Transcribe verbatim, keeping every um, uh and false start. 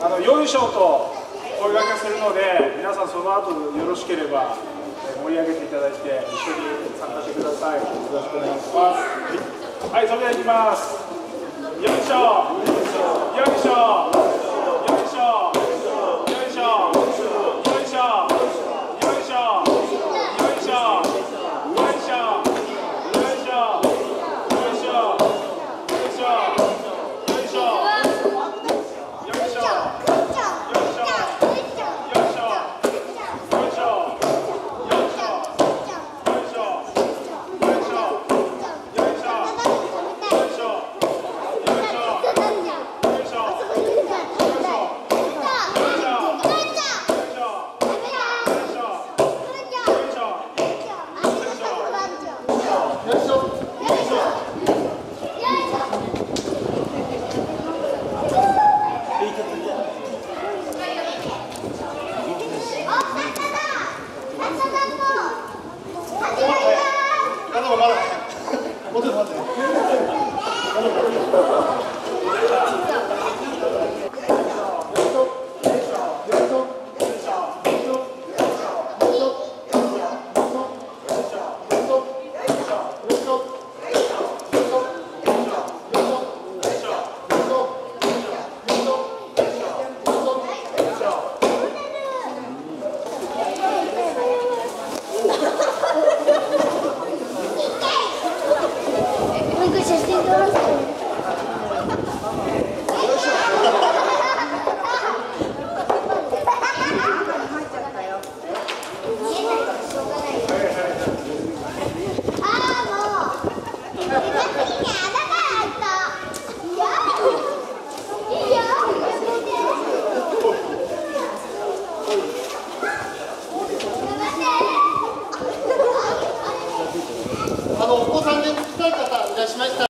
あのよいしょと声掛けするので、皆さんその後よろしければ盛り上げていただいて一緒に参加してください。よろしくお願いします。はい、それではいきます。よいしょ。